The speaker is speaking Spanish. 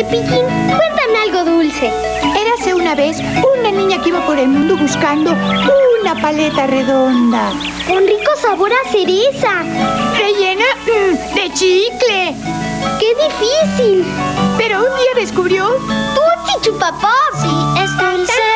Cepillín, cuéntame algo dulce. Érase una vez una niña que iba por el mundo buscando una paleta redonda. Con rico sabor a cereza. Rellena de chicle. ¡Qué difícil! Pero un día descubrió... ¡Tutti Chupapop! Sí, es dulce.